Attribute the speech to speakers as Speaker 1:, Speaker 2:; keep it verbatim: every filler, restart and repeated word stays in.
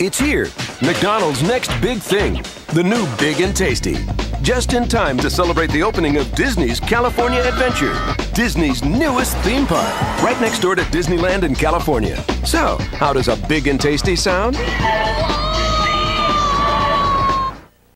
Speaker 1: It's here, McDonald's next big thing, the new Big and Tasty. Just in time to celebrate the opening of Disney's California Adventure, Disney's newest theme park, right next door to Disneyland in California. So, how does a Big and Tasty sound?